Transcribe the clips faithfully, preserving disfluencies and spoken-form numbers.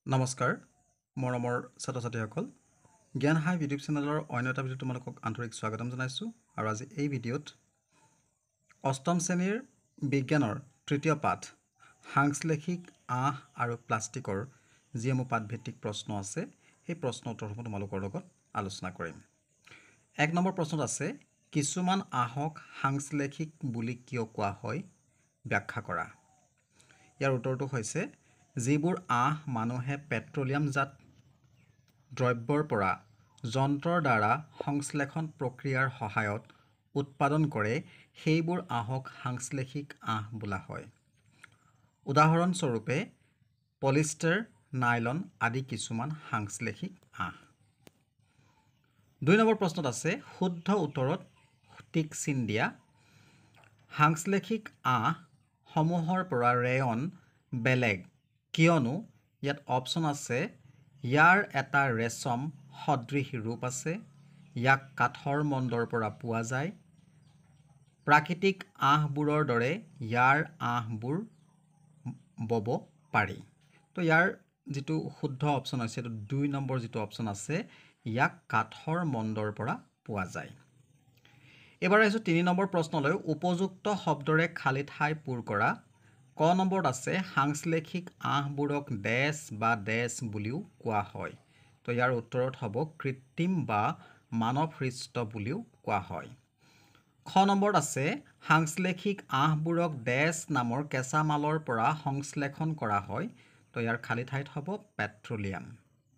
নমস্কাৰ মৰমৰ ছাত্ৰ ছাত্ৰীসকল জ্ঞান হাইভ ইউটিউব চেনেলৰ অন্য এটা ভিডিঅ'ত তোমালোকক আন্তৰিক স্বাগতম জনাইছোঁ আৰু আজি এই ভিডিঅ'ত অষ্টম শ্ৰেণীৰ বিজ্ঞানৰ তৃতীয় পাঠ সাংশ্লেষিক আঁহ আৰু প্লাষ্টিকৰ যিসমূহ পাঠভিত্তিক প্ৰশ্ন আছে সেই প্ৰশ্ন উত্তৰসমূহ তোমালোকৰ লগত আলোচনা কৰিম। এক নম্বৰ প্ৰশ্নত আছে কিছুমান আঁহক সাংশ্লেষিক বুলি কিয় কোৱা হয় ব্যাখ্যা কৰা। ইয়াৰ উত্তৰটো হৈছে যিবোৰ আঁহ মানুহে পেট্ৰলিয়ামজাত দ্ৰব্যৰ পৰা যন্ত্ৰৰ দ্বাৰা সংশ্লেষণ প্ৰক্ৰিয়াৰ সহায়ত উৎপাদন কৰে সেইবোৰ আঁহক সাংশ্লেষিক আঁহ বোলা হয়। উদাহৰণস্বৰূপে পলিষ্টাৰ, নাইলন আদি কিছুমান সাংশ্লেষিক আঁহ। দুই নম্বৰ প্ৰশ্নত আছে শুদ্ধ উত্তৰত টিক চিন দিয়া। সাংশ্লেষিক আঁহ সমূহৰ পৰা ৰেয়ন বেলেগ কিয়নো ইয়াত অপশ্যন আছে ইয়াৰ এটা ৰেচম সদৃশ ৰূপ আছে, ইয়াক কাঠৰ মণ্ডৰ পৰা পোৱা যায়, প্ৰাকৃতিক আঁহবোৰৰ দৰে ইয়াৰ আঁহবোৰ বব পাৰি। তো ইয়াৰ যিটো শুদ্ধ অপশ্যন আছে সেইটো দুই নম্বৰ যিটো অপশ্যন আছে ইয়াক কাঠৰ মণ্ডৰ পৰা পোৱা যায়। এবাৰ আহিছোঁ তিনি নম্বৰ প্ৰশ্নলৈ উপযুক্ত শব্দৰে খালী ঠাই পূৰ কৰা। ক নম্বৰত আছে সাংশ্লেষিক আঁহবোৰক ডেছ বা ডেছ বুলিও কোৱা হয়। তো ইয়াৰ উত্তৰত হ'ব কৃত্ৰিম বা মানৱসৃষ্ট বুলিও কোৱা হয়। খ নম্বৰত আছে সাংশ্লেষিক আঁহবোৰক ডেছ নামৰ কেঁচা মালৰ পৰা সংশ্লেষণ কৰা হয়। তো ইয়াৰ খালী ঠাইত হ'ব পেট্ৰলিয়াম।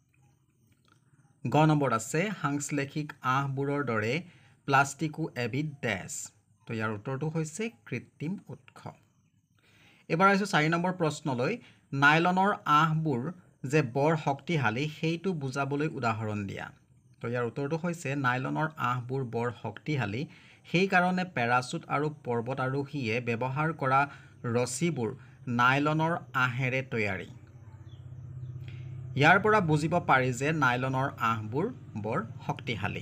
গ নম্বৰত আছে সাংশ্লেষিক আঁহবোৰৰ দৰে প্লাষ্টিকো এবিধ ডেছ। তো ইয়াৰ উত্তৰটো হৈছে কৃত্ৰিম উৎস। এবাৰ আহিছোঁ চাৰি নম্বৰ প্ৰশ্নলৈ নাইলনৰ আঁহবোৰ যে বৰ শক্তিশালী সেইটো বুজাবলৈ উদাহৰণ দিয়া। তো ইয়াৰ উত্তৰটো হৈছে নাইলনৰ আঁহবোৰ বৰ শক্তিশালী সেইকাৰণে পেৰাচুট আৰু পৰ্বত আৰোহীয়ে ব্যৱহাৰ কৰা ৰছীবোৰ নাইলনৰ আঁহেৰে তৈয়াৰী। ইয়াৰ পৰা বুজিব পাৰি যে নাইলনৰ আঁহবোৰ বৰ শক্তিশালী।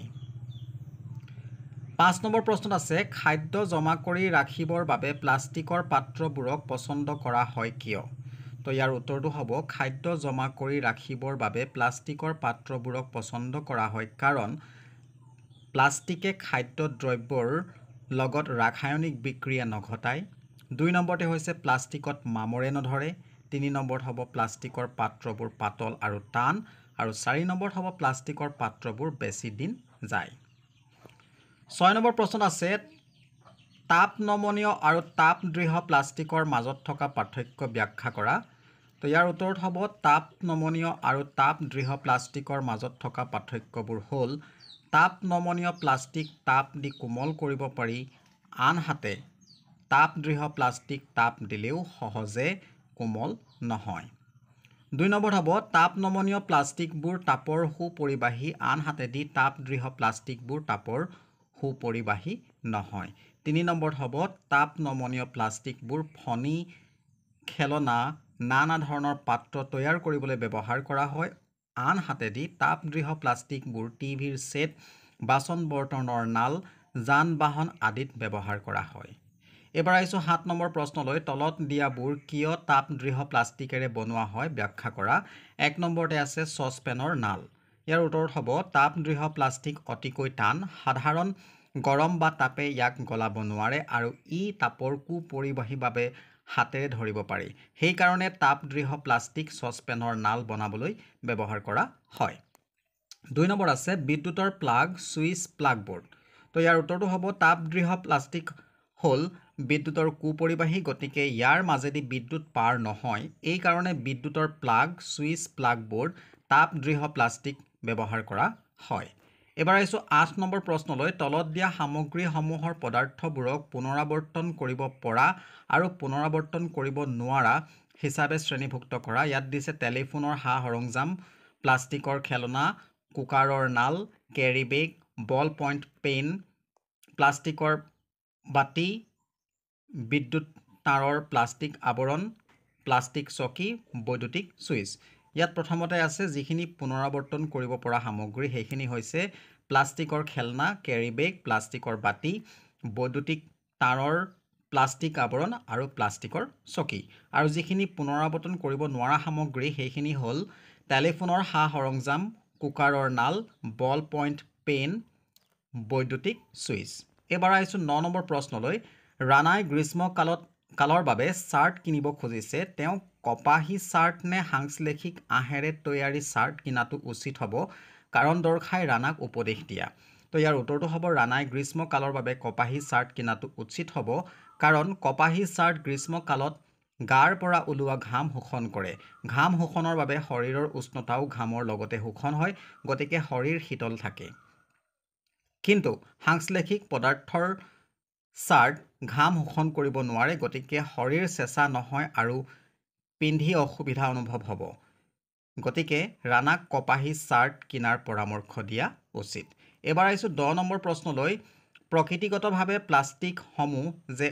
পাঁচ নম্বৰ প্ৰশ্নত আছে খাদ্য জমা কৰি ৰাখিবৰ বাবে প্লাষ্টিকৰ পাত্ৰবোৰক পচন্দ কৰা হয় কিয়। তো ইয়াৰ উত্তৰটো হ'ব খাদ্য জমা কৰি ৰাখিবৰ বাবে প্লাষ্টিকৰ পাত্ৰবোৰক পচন্দ কৰা হয় কাৰণ প্লাষ্টিকে খাদ্য দ্ৰব্যৰ লগত ৰাসায়নিক বিক্ৰিয়া নঘটায়। দুই নম্বৰতে হৈছে প্লাষ্টিকত মামৰে নধৰে। তিনি নম্বৰত হ'ব প্লাষ্টিকৰ পাত্ৰবোৰ পাতল আৰু টান আৰু চাৰি নম্বৰত হ'ব প্লাষ্টিকৰ পাত্ৰবোৰ বেছি দিন যায়। ছয় নম্বৰ প্ৰশ্নত আছে তাপ নমনীয় আৰু তাপ দৃঢ় প্লাষ্টিকৰ মাজত থকা পাৰ্থক্য ব্যাখ্যা কৰা। তো ইয়াৰ উত্তৰত হ'ব তাপ নমনীয় আৰু তাপ দৃঢ় প্লাষ্টিকৰ মাজত থকা পাৰ্থক্যবোৰ হ'ল তাপ নমনীয় প্লাষ্টিক তাপ দি কোমল কৰিব পাৰি, আনহাতে তাপ দৃঢ় প্লাষ্টিক তাপ দিলেও সহজে কোমল নহয়। দুই নম্বৰত হ'ব তাপ নমনীয় প্লাষ্টিকবোৰ তাপৰ সুপৰিবাহী, আনহাতেদি তাপ দৃঢ় প্লাষ্টিকবোৰ তাপৰ সুপৰিবাহী নহয়। তিনি নম্বৰত হ'ব তাপ নমনীয় প্লাষ্টিকবোৰ ফণি, খেলনা, নানা ধৰণৰ পাত্ৰ তৈয়াৰ কৰিবলৈ ব্যৱহাৰ কৰা হয়, আনহাতেদি তাপ দৃঢ় প্লাষ্টিকবোৰ টিভিৰ ছেট, বাচন বৰ্তনৰ নাল, যান বাহন আদিত ব্যৱহাৰ কৰা হয়। এবাৰ আহিছোঁ সাত নম্বৰ প্ৰশ্নলৈ তলত দিয়াবোৰ কিয় তাপ দৃঢ় প্লাষ্টিকেৰে বনোৱা হয় ব্যাখ্যা কৰা। এক নম্বৰতে আছে চচপেনৰ নাল। ইয়াৰ উত্তৰত হ'ব তাপ দৃঢ় প্লাষ্টিক অতিকৈ টান, সাধাৰণ গৰম বা তাপে ইয়াক গলাব নোৱাৰে আৰু ই তাপৰ কুপৰিবাহী বাবে হাতেৰে ধৰিব পাৰি। সেইকাৰণে তাপ দৃঢ় প্লাষ্টিক চচপেনৰ নাল বনাবলৈ ব্যৱহাৰ কৰা হয়। দুই নম্বৰ আছে বিদ্যুতৰ প্লাগ, ছুইচ, প্লাগবোৰ্ড। তো ইয়াৰ উত্তৰটো হ'ব তাপ দৃঢ় প্লাষ্টিক হ'ল বিদ্যুতৰ কুপৰিবাহী, গতিকে ইয়াৰ মাজেদি বিদ্যুৎ পাৰ নহয়। এই কাৰণে বিদ্যুতৰ প্লাগ, ছুইচ, প্লাগবোৰ্ড তাপ দৃঢ় প্লাষ্টিক ব্যৱহাৰ কৰা হয়। এবাৰ আহিছোঁ আঠ নম্বৰ প্ৰশ্নলৈ তলত দিয়া সামগ্ৰীসমূহৰ পদাৰ্থবোৰক পুনৰাৱৰ্তন কৰিব পৰা আৰু পুনৰাৱৰ্তন কৰিব নোৱাৰা হিচাপে শ্ৰেণীভুক্ত কৰা। ইয়াত দিছে টেলিফোনৰ সা সৰঞ্জাম, প্লাষ্টিকৰ খেলনা, কুকাৰৰ নাল, carry bag, ball point pen, প্লাষ্টিকৰ বাতি, বিদ্যুৎ তাঁৰৰ প্লাষ্টিক আৱৰণ, প্লাষ্টিক চকী, বৈদ্যুতিক ছুইচ। ইয়াত প্ৰথমতে আছে যিখিনি পুনৰাৱৰ্তন কৰিব পৰা সামগ্ৰী সেইখিনি হৈছে প্লাষ্টিকৰ খেলনা, কেৰি বেগ, প্লাষ্টিকৰ বাতি, বৈদ্যুতিক তাঁৰৰ প্লাষ্টিক আৱৰণ আৰু প্লাষ্টিকৰ চকী আৰু যিখিনি পুনৰাৱৰ্তন কৰিব নোৱাৰা সামগ্ৰী সেইখিনি হ'ল টেলিফোনৰ সা সৰঞ্জাম কুকাৰৰ নাল বল পইণ্ট পেন বৈদ্যুতিক সুইচ এবাৰ আহিছোঁ ন নম্বৰ প্ৰশ্নলৈ ৰাণাই গ্ৰীষ্মকালত কালৰ বাবে চাৰ্ট কিনিব খুজিছে তেওঁ কপাহী চাৰ্ট নে সাংশ্লেষিক আহেৰে তৈয়াৰী চাৰ্ট কিনাটো উচিত হ'ব কাৰণ দৰ্শাই ৰাণাক উপদেশ দিয়া তো ইয়াৰ উত্তৰটো হ'ব ৰাণাই গ্ৰীষ্মকালৰ বাবে কপাহী চাৰ্ট কিনাটো উচিত হ'ব কাৰণ কপাহী চাৰ্ট গ্ৰীষ্মকালত গাৰ পৰা ওলোৱা ঘাম শোষণ কৰে ঘাম শোষণৰ বাবে শৰীৰৰ উষ্ণতাও ঘামৰ লগতে শোষণ হয় গতিকে শৰীৰ শীতল থাকে কিন্তু সাংশ্লেষিক পদাৰ্থৰ চাৰ্ট ঘাম শোষণ কৰিব নোৱাৰে গতিকে শৰীৰ চেঁচা নহয় আৰু পিন্ধি অসুবিধা অনুভৱ হ'ব গতিকে ৰাণাক কপাহী চাৰ্ট কিনাৰ পৰামৰ্শ দিয়া উচিত এবাৰ আহিছোঁ দহ নম্বৰ প্ৰশ্নলৈ প্ৰকৃতিগতভাৱে প্লাষ্টিকসমূহ যে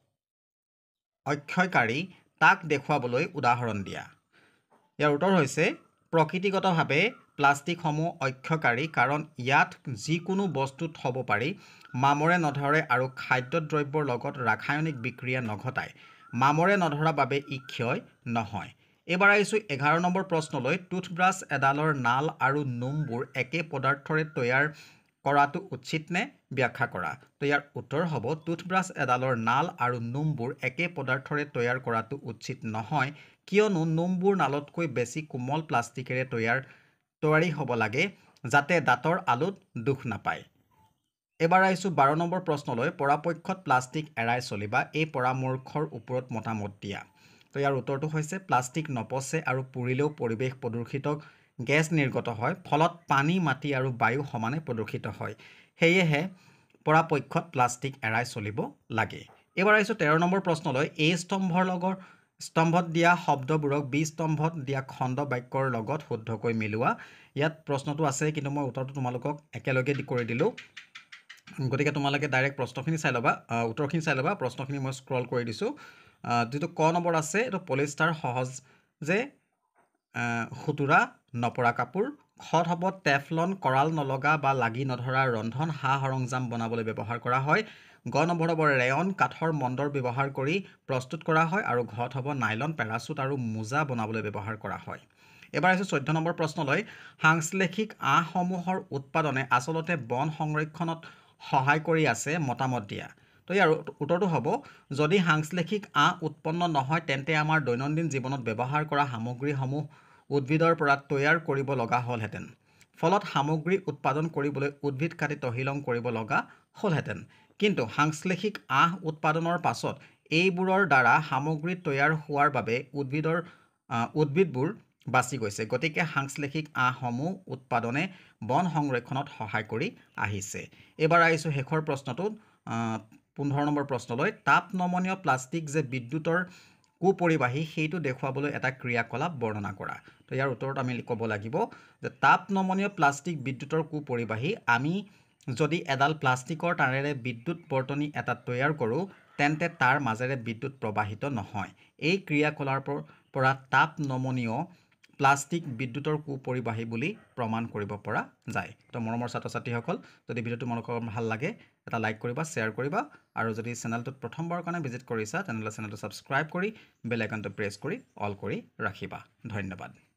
অক্ষয়কাৰী তাক দেখুৱাবলৈ উদাহৰণ দিয়া ইয়াৰ উত্তৰ হৈছে প্ৰকৃতিগতভাৱে প্লাষ্টিকসমূহ অক্ষয়কাৰী কাৰণ ইয়াত যিকোনো বস্তু থ'ব পাৰি মামৰে নধৰে আৰু খাদ্যদ্ৰব্যৰ লগত ৰাসায়নিক বিক্ৰিয়া নঘটায় মামৰে নধৰা বাবে ই ক্ষয় নহয় এবাৰ আহিছোঁ এঘাৰ নম্বৰ প্ৰশ্নলৈ টুথব্ৰাছ এডালৰ নাল আৰু নোমবোৰ একে পদাৰ্থৰে তৈয়াৰ কৰাটো উচিত নে ব্যাখ্যা কৰা তো ইয়াৰ উত্তৰ হ'ব টুথব্ৰাছ এডালৰ নাল আৰু নোমবোৰ একে পদাৰ্থৰে তৈয়াৰ কৰাটো উচিত নহয় কিয়নো নোমবোৰ নালতকৈ বেছি কোমল প্লাষ্টিকেৰে তৈয়াৰ তৈয়াৰী হ'ব লাগে যাতে দাঁতৰ আলুত দুখ নাপায় এবাৰ আহিছোঁ বাৰ নম্বৰ প্ৰশ্নলৈ পৰাপক্ষত প্লাষ্টিক এৰাই চলিবা এই পৰামৰ্শৰ ওপৰত মতামত দিয়া তো ইয়াৰ উত্তৰটো হৈছে প্লাষ্টিক নপচে আৰু পুৰিলেও পৰিৱেশ প্ৰদূষিত গেছ নিৰ্গত হয় ফলত পানী মাটি আৰু বায়ু সমানে প্ৰদূষিত হয় সেয়েহে পৰাপক্ষত প্লাষ্টিক এৰাই চলিব লাগে এবাৰ আহিছোঁ তেৰ নম্বৰ প্ৰশ্নলৈ এই স্তম্ভৰ লগত স্তম্ভত দিয়া শব্দবোৰক বি স্তম্ভত দিয়া খণ্ড বাক্যৰ লগত শুদ্ধকৈ মিলোৱা ইয়াত প্ৰশ্নটো আছে কিন্তু মই উত্তৰটো তোমালোকক একেলগে কৰি দিলোঁ গতিকে তোমালোকে ডাইৰেক্ট প্ৰশ্নখিনি চাই ল'বা উত্তৰখিনি চাই ল'বা প্ৰশ্নখিনি মই স্ক্ৰল কৰি দিছোঁ যিটো ক নম্বৰ আছে এইটো পলিষ্টাৰ সহজ যে সুতুৰা নপৰা কাপোৰ খত হ'ব টেফলন কৰাল নলগা বা লাগি নধৰা ৰন্ধন সা সৰঞ্জাম বনাবলৈ ব্যৱহাৰ কৰা হয় গ নম্বৰ হ'ব ৰেয়ন কাঠৰ মণ্ডৰ ব্যৱহাৰ কৰি প্ৰস্তুত কৰা হয় আৰু ঘত হ'ব নাইলন পেৰাচুট আৰু মোজা বনাবলৈ ব্যৱহাৰ কৰা হয় এবাৰ আহিছোঁ চৈধ্য নম্বৰ প্ৰশ্নলৈ সাংশ্লেষিক আঁহসমূহৰ উৎপাদনে আচলতে বন সংৰক্ষণত সহায় কৰি আছে মতামত দিয়া তো ইয়াৰ উত্তৰটো হ'ব যদি সাংশ্লেষিক আঁহ উৎপন্ন নহয় তেন্তে আমাৰ দৈনন্দিন জীৱনত ব্যৱহাৰ কৰা সামগ্ৰীসমূহ উদ্ভিদৰ পৰা তৈয়াৰ কৰিব লগা হ'লহেঁতেন ফলত সামগ্ৰী উৎপাদন কৰিবলৈ উদ্ভিদ কাটি তহিলং কৰিব লগা হ'লহেঁতেন কিন্তু সাংশ্লেষিক আঁহ উৎপাদনৰ পাছত এইবোৰৰ দ্বাৰা সামগ্ৰী তৈয়াৰ হোৱাৰ বাবে উদ্ভিদৰ উদ্ভিদবোৰ বাচি গৈছে গতিকে সাংশ্লেষিক আঁহসমূহ উৎপাদনে বন সংৰক্ষণত সহায় কৰি আহিছে এবাৰ আহিছোঁ শেষৰ প্ৰশ্নটোত পোন্ধৰ নম্বৰ প্ৰশ্নলৈ তাপ নমনীয় প্লাষ্টিক যে বিদ্যুতৰ কুপৰিবাহী সেইটো দেখুৱাবলৈ এটা ক্ৰিয়াকলাপ বৰ্ণনা কৰা তো ইয়াৰ উত্তৰত আমি ক'ব লাগিব যে তাপ নমনীয় প্লাষ্টিক বিদ্যুতৰ কুপৰিবাহী আমি যদি এডাল প্লাষ্টিকৰ তাৰেৰে বিদ্যুৎ বৰ্তনী এটা তৈয়াৰ কৰোঁ তেন্তে তাৰ মাজেৰে বিদ্যুৎ প্ৰবাহিত নহয় এই ক্ৰিয়াকলাপৰ পৰা তাপ নমনীয় প্লাষ্টিক বিদ্যুতৰ কুপৰিবাহী বুলি প্ৰমাণ কৰিব পৰা যায় তো মৰমৰ ছাত্ৰ ছাত্ৰীসকল যদি ভিডিঅ'টো তোমালোকৰ ভাল লাগে এটা লাইক কৰিবা শ্বেয়াৰ কৰিবা আৰু যদি চেনেলটোত প্ৰথমবাৰৰ কাৰণে ভিজিট কৰিছা তেনেহ'লে চেনেলটো ছাবস্ক্ৰাইব কৰি বেল আইকনটো প্ৰেছ কৰি অল কৰি ৰাখিবা ধন্যবাদ